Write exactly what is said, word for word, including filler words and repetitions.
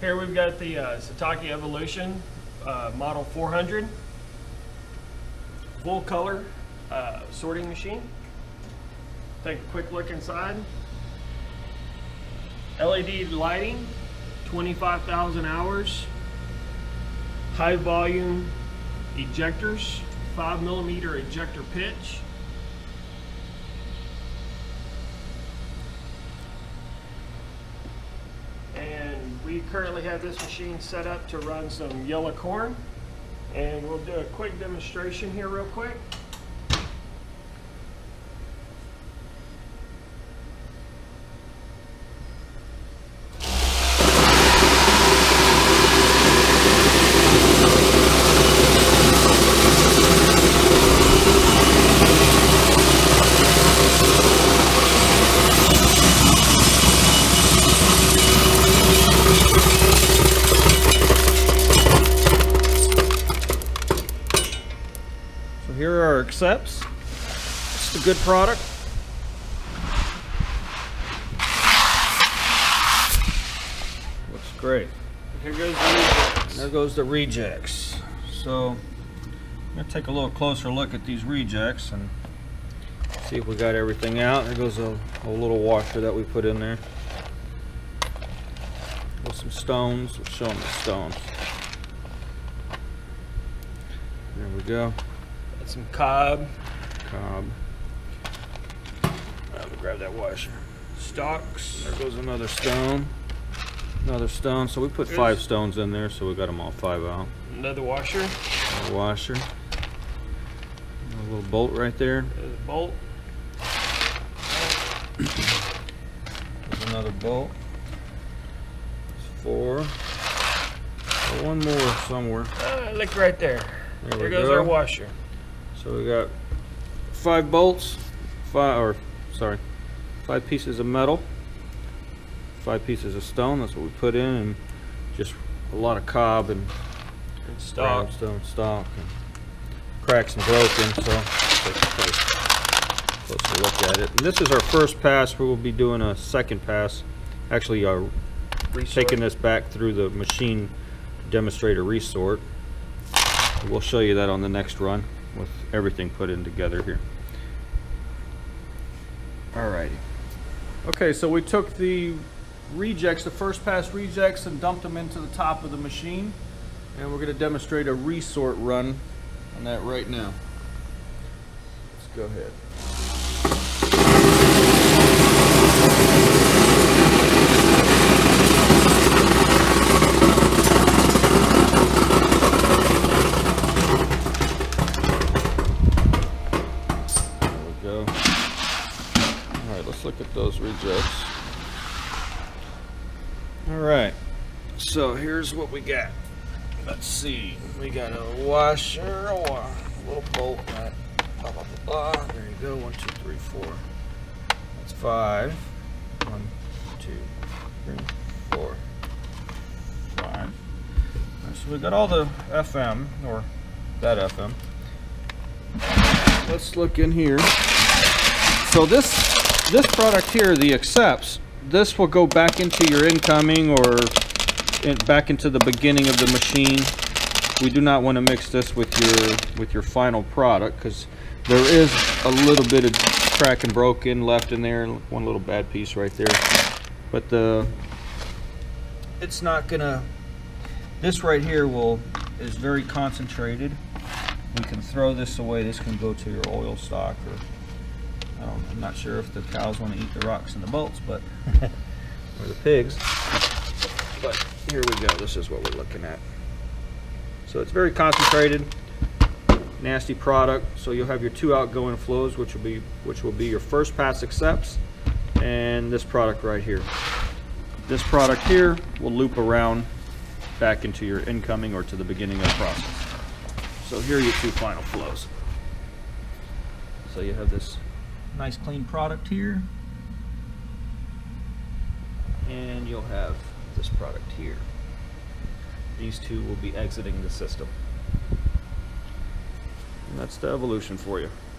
Here we've got the uh, Satake Evolution uh, Model four hundred full color uh, sorting machine. Take a quick look inside. L E D lighting, twenty-five thousand hours. High volume ejectors, five millimeter ejector pitch. And we currently have this machine set up to run some yellow corn. And we'll do a quick demonstration here real quick. Here are our accepts. It's a good product. Looks great. Here goes the rejects. There goes the rejects. So I'm gonna take a little closer look at these rejects and see if we got everything out. There goes a, a little washer that we put in there with some stones. We'll show them the stones. There we go. Some cob. Cob. I'll grab that washer. Stalks. There goes another stone. Another stone. So we put There's five stones in there, so we got them all five out. Another washer. Another washer. A little bolt right there. There's a bolt. There's another bolt. There's four. Oh, one more somewhere. Uh, look right there. There, there goes go. Our washer. So we got five bolts, five or sorry, five pieces of metal, five pieces of stone. That's what we put in, and just a lot of cob and, and stock, stone stock, and cracks and broken. So take a close, closer look at it. And this is our first pass. We will be doing a second pass. Actually, uh, taking this back through the machine demonstrator resort. We'll show you that on the next run, with everything put in together here. Alrighty. Okay, so we took the rejects, the first pass rejects, and dumped them into the top of the machine, and we're going to demonstrate a resort run on that right now. Let's go ahead. Let's look at those rejects. Alright, so here's what we got. Let's see. We got a washer, a little bolt, right? Blah, blah, blah, blah. There you go. One, two, three, four. That's five. One, two, three, four, five. Right, so we got all the F M, or that F M. Let's look in here. So this This product here, the accepts, this will go back into your incoming or in, back into the beginning of the machine. We do not want to mix this with your with your final product, because there is a little bit of crack and broken left in there, one little bad piece right there. But the it's not gonna. This right here will is very concentrated. We can throw this away. This can go to your oil stock, or Um, I'm not sure if the cows want to eat the rocks and the bolts, but or the pigs. But here we go. This is what we're looking at. So it's very concentrated, nasty product. So you'll have your two outgoing flows, which will be which will be your first pass accepts, and this product right here. This product here will loop around back into your incoming or to the beginning of the process. So here are your two final flows. So you have this nice clean product here, and you'll have this product here. These two will be exiting the system, and that's the evolution for you.